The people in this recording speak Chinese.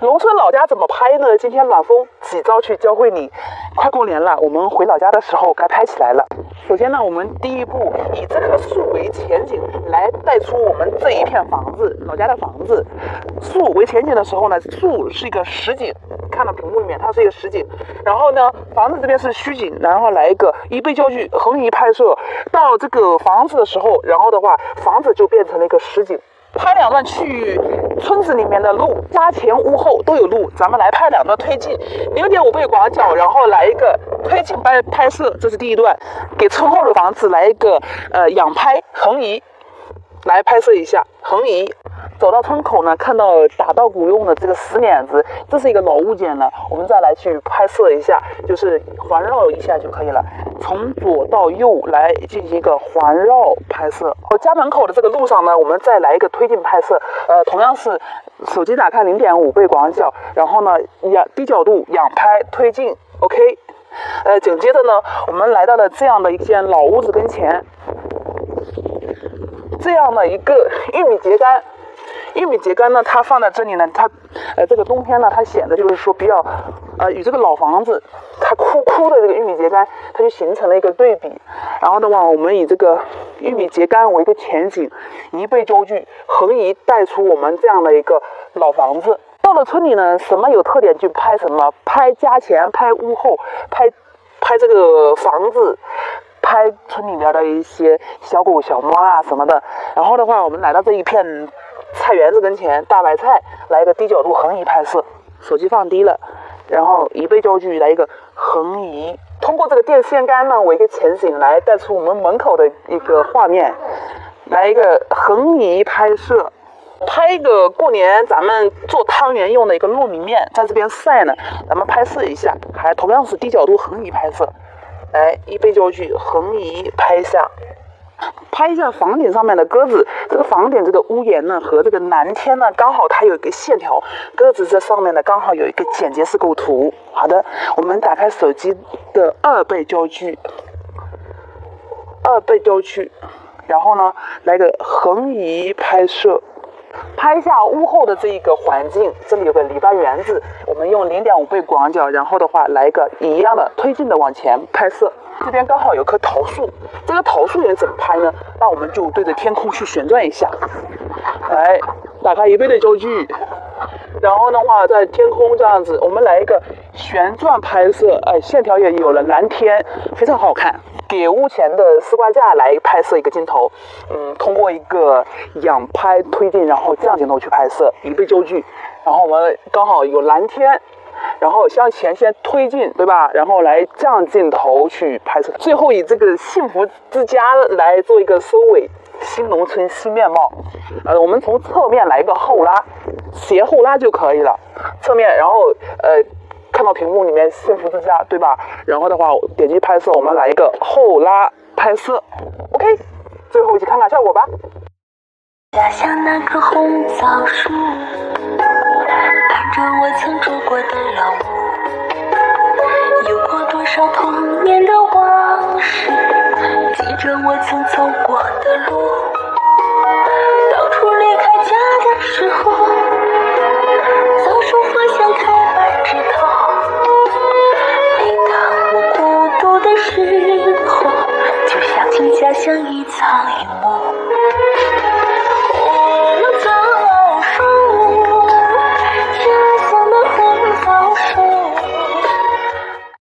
农村老家怎么拍呢？今天暖风几招去教会你。快过年了，我们回老家的时候该拍起来了。首先呢，我们第一步以这棵树为前景来带出我们这一片房子，老家的房子。树为前景的时候呢，树是一个实景，看到屏幕里面它是一个实景。然后呢，房子这边是虚景，然后来一个一倍焦距横移拍摄到这个房子的时候，然后的话房子就变成了一个实景。拍两段去村子里面的路，家前屋后都有路，咱们来拍两段推进，0.5倍广角，然后来一个推进拍摄，这是第一段。给村后的房子来一个仰拍横移，来拍摄一下横移。走到村口呢，看到打稻谷用的这个石碾子，这是一个老物件呢，我们再来去拍摄一下，就是环绕一下就可以了。从左到右来进行一个环绕拍摄。家门口的这个路上呢，我们再来一个推进拍摄，同样是手机打开0.5倍广角，然后呢低角度仰拍推进 ，OK。紧接着呢，我们来到了这样的一间老屋子跟前，这样的一个玉米秸秆。玉米秸秆呢，它放在这里呢，它这个冬天呢，它显得就是说比较与这个老房子它枯的这个玉米秸秆，它就形成了一个对比。然后的话，我们以这个玉米秸秆为一个前景，1倍焦距横移带出我们这样的一个老房子。到了村里呢，什么有特点就拍什么，拍家前，拍屋后，拍这个房子。拍村里面的一些小狗小猫啊什么的。然后的话，我们来到这一片菜园子跟前，大白菜，来一个低角度横移拍摄，手机放低了，然后1倍焦距来一个横移，通过这个电线杆呢为一个前景来带出我们门口的一个画面，来一个横移拍摄。拍一个过年咱们做汤圆用的一个糯米面，在这边晒呢，咱们拍摄一下，还同样是低角度横移拍摄。来1倍焦距横移拍下，拍一下房顶上面的鸽子。这个房顶这个屋檐呢和这个蓝天呢，刚好它有一个线条，鸽子这上面呢刚好有一个简洁式构图。好的，我们打开手机的2倍焦距，2倍焦距，然后呢来个横移拍摄。拍一下屋后的这一个环境，这里有个篱笆园子，我们用0.5倍广角，然后的话来一个一样的推进的往前拍摄。这边刚好有棵桃树，这个桃树也怎么拍呢？那我们就对着天空去旋转一下，来打开1倍的焦距，然后的话在天空这样子，我们来一个旋转拍摄，线条也有了，蓝天非常好看。给屋前的丝瓜架来拍摄一个镜头，通过一个仰拍推进，然后这样镜头去拍摄1倍焦距，然后我们刚好有蓝天，然后向前先推进，对吧？然后来这样镜头去拍摄，最后以这个幸福之家来做一个收尾，新农村新面貌。我们从侧面来一个后拉，斜后拉就可以了，侧面，然后看到屏幕里面幸福之家，对吧？然后的话点击拍摄，我们来一个后拉拍摄 ，OK， 最后一起看看效果吧。 家乡那棵红枣树，伴着我曾